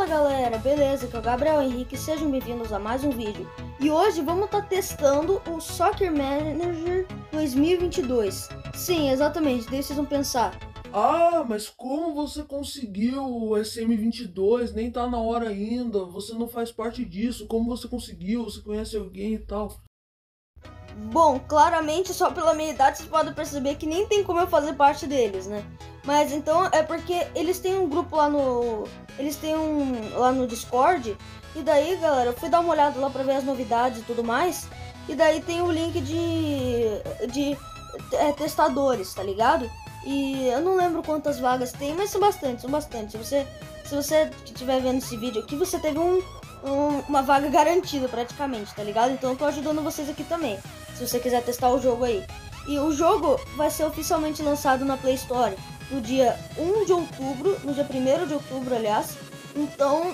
galera, beleza? Aqui é o Gabriel Henrique, sejam bem-vindos a mais um vídeo. E hoje vamos estar testando o Soccer Manager 2022. Sim, exatamente, daí vocês vão pensar: Ah, mas como você conseguiu o SM22? Nem tá na hora ainda, você não faz parte disso, como você conseguiu? Você conhece alguém e tal? bom, claramente só pela minha idade vocês podem perceber que nem tem como eu fazer parte deles, né? Mas então é porque eles têm um grupo lá no... lá no Discord. E daí, galera, eu fui dar uma olhada lá pra ver as novidades e tudo mais. E daí tem o link de testadores, tá ligado? E eu não lembro quantas vagas tem, mas são bastante, são bastante. Se você estiver vendo esse vídeo aqui, você teve uma vaga garantida praticamente, tá ligado? Então eu tô ajudando vocês aqui também, se você quiser testar o jogo aí. E o jogo vai ser oficialmente lançado na Play Store no dia 1 de outubro, no dia 1º de outubro, aliás. Então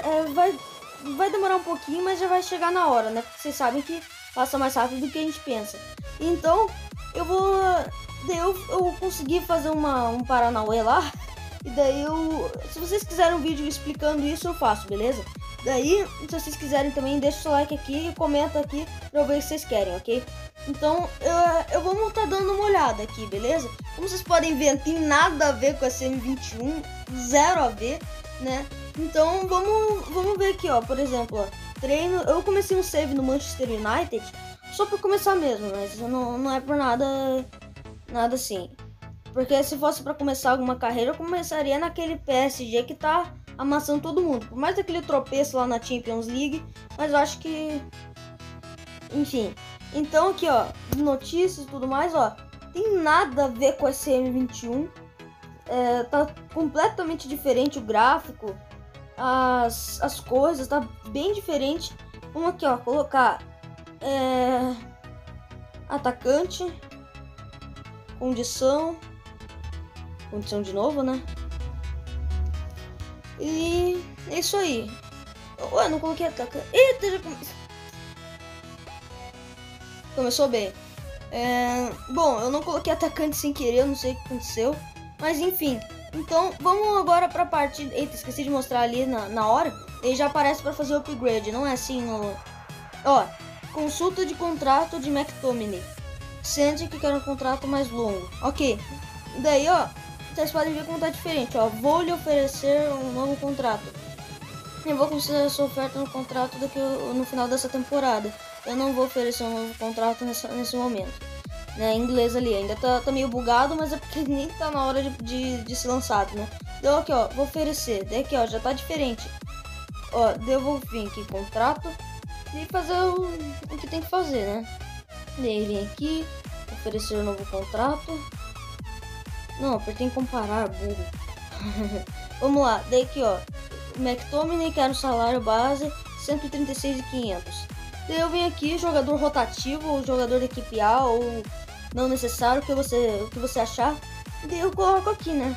vai demorar um pouquinho, mas já vai chegar na hora, né? Porque vocês sabem que passa mais rápido do que a gente pensa. Então eu vou... eu consegui fazer um Paranauê lá. E daí se vocês quiserem um vídeo explicando isso, eu faço, beleza? Daí, se vocês quiserem também, deixa o seu like aqui e comenta aqui pra eu ver o que vocês querem, ok? Então, eu vou estar dando uma olhada aqui, beleza? Como vocês podem ver, não tem nada a ver com a SM21, zero a ver, né? Então, vamos ver aqui, ó, por exemplo, ó, treino. Eu comecei um save no Manchester United, só pra começar mesmo, mas não é por nada assim. Porque se fosse pra começar alguma carreira, eu começaria naquele PSG que tá amassando todo mundo. Por mais daquele tropeço lá na Champions League, mas eu acho que... Enfim. Então aqui, ó, notícias e tudo mais, ó. Tem nada a ver com a SM21. Tá completamente diferente o gráfico. As coisas, tá bem diferente. Vamos aqui, ó, colocar... atacante. Condição de novo, né? E é isso aí. Ué, não coloquei atacante. Eita, já começou bem. Bom, eu não coloquei atacante sem querer, eu não sei o que aconteceu. Mas enfim. Então, vamos agora pra parte... Eita, esqueci de mostrar ali na hora. Ele já aparece pra fazer o upgrade, não é assim no... Ó, consulta de contrato de McTominay. Sente que quer um contrato mais longo. Ok. Daí, ó, vocês podem ver como tá diferente, ó. Vou lhe oferecer um novo contrato. Eu vou considerar sua oferta no contrato no final dessa temporada. Eu não vou oferecer um novo contrato nesse momento. Né, em inglês ali, ainda tá meio bugado, mas é porque nem tá na hora de ser lançado, né? Então aqui, ó, vou oferecer. Daí aqui, ó, já tá diferente. Ó, eu vou vir aqui, contrato. E fazer o que tem que fazer, né? Daí vem aqui, oferecer um novo contrato. Não, apertei em comparar, burro. Vamos lá, daí aqui, ó. McTominay quer o salário base 136.500. Daí eu venho aqui, jogador rotativo, ou jogador da equipe A, ou não necessário, o que você achar. Daí eu coloco aqui, né?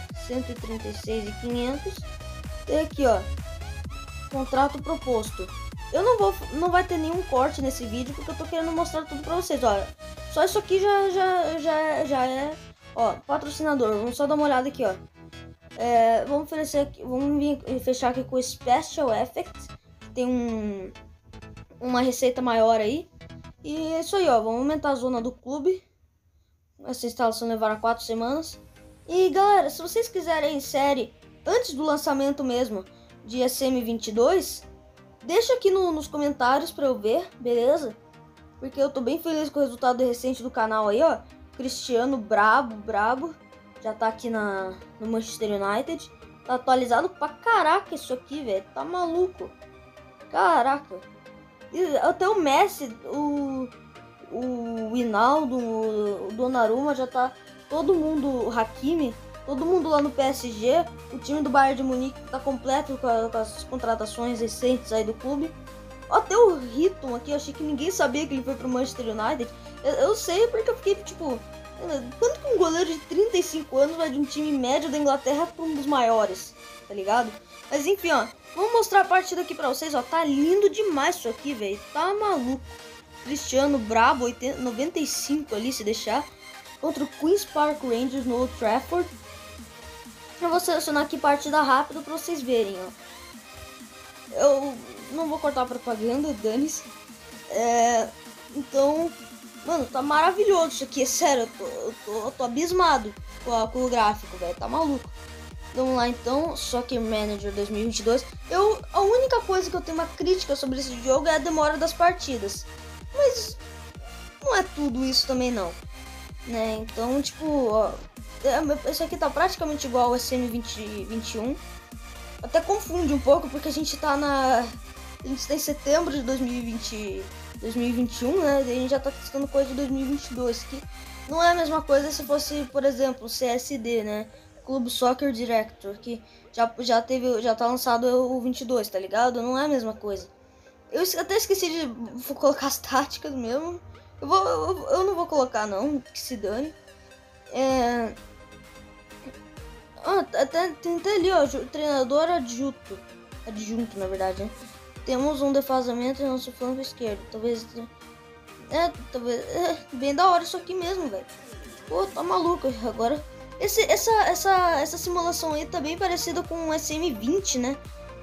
136.500. Daí aqui, ó. Contrato proposto. Eu não vai ter nenhum corte nesse vídeo, porque eu tô querendo mostrar tudo pra vocês, olha. Só isso aqui já é, ó, patrocinador. Vamos só dar uma olhada aqui, ó. Vamos oferecer aqui, vamos fechar aqui com o Special Effects. Tem uma receita maior aí. E é isso aí, ó. Vamos aumentar a zona do clube. Essa instalação levará 4 semanas. E galera, se vocês quiserem série antes do lançamento mesmo de SM22, deixa aqui nos comentários pra eu ver, beleza? Porque eu tô bem feliz com o resultado recente do canal aí, ó. Cristiano brabo. Já tá aqui no Manchester United. Tá atualizado pra caraca isso aqui, velho. Tá maluco. Caraca. E até o Messi, o Hinaldo, o Donnarumma, já tá todo mundo, o Hakimi, todo mundo lá no PSG. O time do Bayern de Munique tá completo com as contratações recentes aí do clube. Até o Hitton aqui, eu achei que ninguém sabia que ele foi pro Manchester United. Eu sei porque eu fiquei tipo... Quanto que um goleiro de 35 anos vai de um time médio da Inglaterra para um dos maiores, tá ligado? Mas enfim, ó, vamos mostrar a partida aqui pra vocês, ó. Tá lindo demais isso aqui, velho. Tá maluco. Cristiano brabo, 95 ali, se deixar. Contra o Queen's Park Rangers no Old Trafford. Eu vou selecionar aqui partida rápida pra vocês verem, ó. Eu não vou cortar a propaganda, dane-se. Então, mano, tá maravilhoso isso aqui, é sério, eu tô abismado com o gráfico, velho, tá maluco. Vamos lá então, Soccer Manager 2022. A única coisa que eu tenho uma crítica sobre esse jogo é a demora das partidas. Mas não é tudo isso também não, né? Então, tipo, ó, esse aqui tá praticamente igual ao SM2021. Até confunde um pouco porque a gente tá em setembro de 2021, né? E a gente já tá testando coisa de 2022, que não é a mesma coisa se fosse, por exemplo, CSD, né? Club Soccer Director, que já tá lançado o 22, tá ligado? Não é a mesma coisa. Eu até esqueci de colocar as táticas mesmo. Eu não vou colocar não, que se dane. Tem até ali, ó, treinador adjunto, na verdade, né? Temos um defasamento em nosso flanco esquerdo. Talvez bem da hora isso aqui mesmo, velho. Pô, tá maluco agora. Essa simulação aí tá bem parecida com o SM20, né?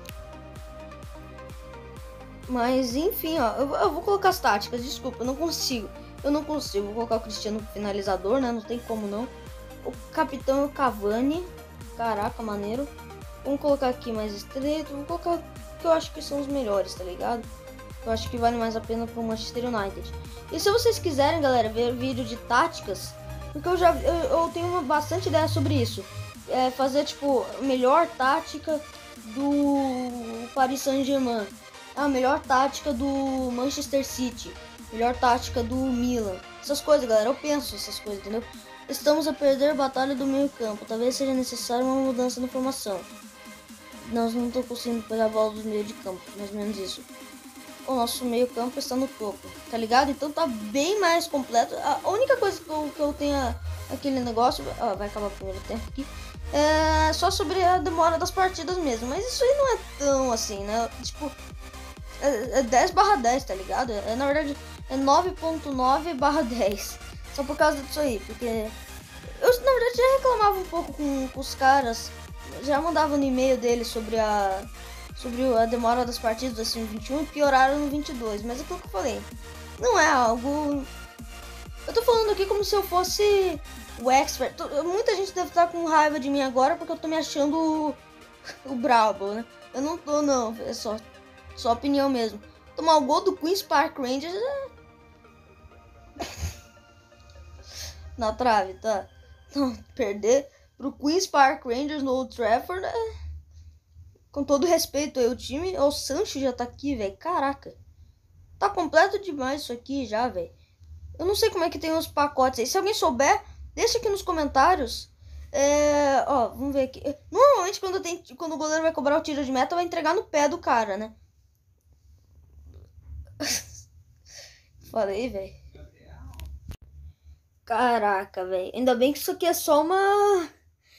Mas enfim, ó, eu vou colocar as táticas, desculpa, eu não consigo. Vou colocar o Cristiano finalizador, né? Não tem como não. O capitão é o Cavani. Caraca, maneiro. Vamos colocar aqui mais estreito. Vou colocar o que eu acho que são os melhores, tá ligado? Eu acho que vale mais a pena pro Manchester United. E se vocês quiserem, galera, ver vídeo de táticas, porque eu tenho bastante ideia sobre isso. Fazer, tipo, a melhor tática do Paris Saint-Germain. A melhor tática do Manchester City. Melhor tática do Milan. Essas coisas, galera. Eu penso essas coisas, entendeu? Estamos a perder a batalha do meio campo. Talvez seja necessária uma mudança na formação. Nós não estamos conseguindo pegar a bola do meio de campo. Mais ou menos isso. O nosso meio campo está no topo. Tá ligado? Então tá bem mais completo. A única coisa que eu tenho aquele negócio... vai acabar o primeiro tempo aqui. É só sobre a demora das partidas mesmo. Mas isso aí não é tão assim, né? Tipo... É 10/10, tá ligado? Na verdade, é 9.9/10. Só por causa disso aí, porque eu, na verdade, já reclamava um pouco com os caras. Já mandava no e-mail deles sobre a demora das partidas do SM21 e pioraram no 22. Mas é aquilo que eu falei. Não é algo... Eu tô falando aqui como se eu fosse o expert. Muita gente deve estar com raiva de mim agora porque eu tô me achando o brabo, né? Eu não tô, não. É só opinião mesmo. Tomar o gol do Queen's Park Rangers na trave, tá? Então, perder pro Queen's Park Rangers no Old Trafford, com todo respeito aí, o time, o Sancho já tá aqui, velho. Caraca. Tá completo demais isso aqui já, velho. Eu não sei como é que tem os pacotes aí. Se alguém souber, deixa aqui nos comentários. Vamos ver aqui. Normalmente quando o goleiro vai cobrar o tiro de meta, vai entregar no pé do cara, né? Falei, velho. Caraca, velho. Ainda bem que isso aqui é só uma...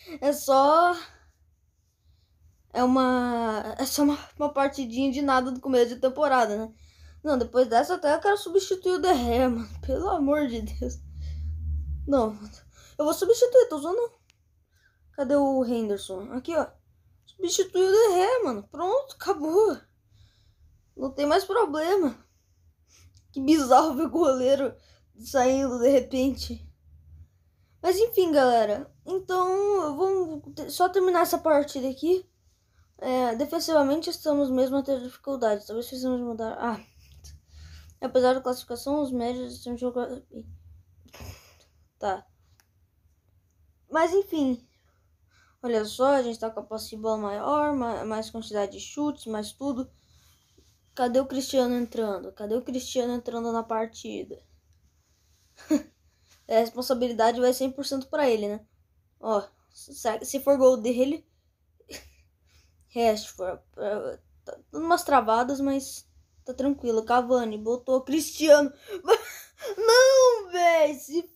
É só uma partidinha de nada do começo de temporada, né? Não, depois dessa até eu quero substituir o De Gea, mano. Pelo amor de Deus. Não, eu vou substituir, tô usando... Cadê o Henderson? Aqui, ó. Substituir o De Gea, mano. Pronto, acabou. Não tem mais problema. Que bizarro ver o goleiro saindo de repente. Mas enfim, galera. Então, vamos só terminar essa partida aqui. Defensivamente estamos mesmo a ter dificuldades. Talvez precisamos mudar. Apesar da classificação, os médios estão jogando. Tá. Mas enfim. Olha só, a gente tá com a posse de bola maior, mais quantidade de chutes, mais tudo. Cadê o Cristiano entrando? Cadê o Cristiano entrando na partida? A responsabilidade vai 100% pra ele, né? Ó, se for gol dele... Rashford. Tá dando umas travadas, mas tá tranquilo. Cavani botou Cristiano. Não, velho.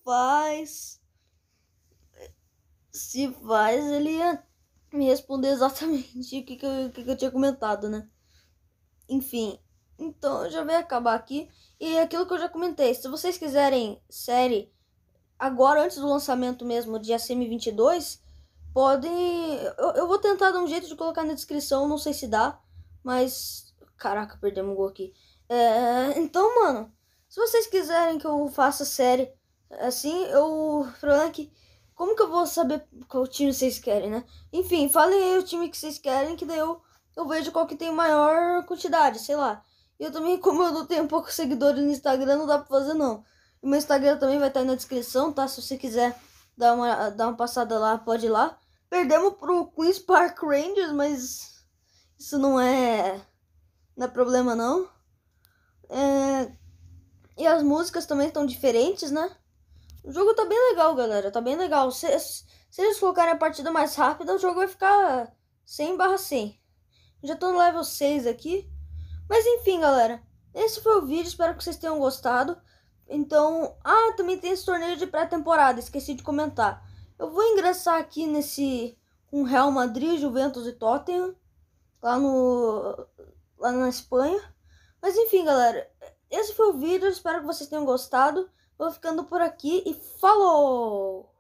Se faz, ele ia me responder exatamente o que eu tinha comentado, né? Enfim. Então, já vai acabar aqui. E aquilo que eu já comentei. Se vocês quiserem série agora, antes do lançamento mesmo de SM22... Podem... Eu vou tentar dar um jeito de colocar na descrição, não sei se dá. Mas, caraca, perdemos um gol aqui. Então, mano, se vocês quiserem que eu faça série assim, o problema é que como que eu vou saber qual time vocês querem, né? Enfim, falem aí o time que vocês querem, que daí eu vejo qual que tem maior quantidade, sei lá. E eu também, como eu não tenho poucos seguidores no Instagram, não dá pra fazer não. O meu Instagram também vai estar aí na descrição, tá? Se você quiser dar uma passada lá, pode ir lá. Perdemos pro Queen's Park Rangers, mas isso não é problema não. E as músicas também estão diferentes, né? O jogo tá bem legal, galera. Tá bem legal. Se eles colocarem a partida mais rápida, o jogo vai ficar 100/100. Já tô no level 6 aqui. Mas enfim, galera. Esse foi o vídeo. Espero que vocês tenham gostado. Então... também tem esse torneio de pré-temporada. Esqueci de comentar. Eu vou ingressar aqui nesse... com Real Madrid, Juventus e Tottenham. Lá na Espanha. Mas enfim, galera. Esse foi o vídeo. Espero que vocês tenham gostado. Vou ficando por aqui e falou!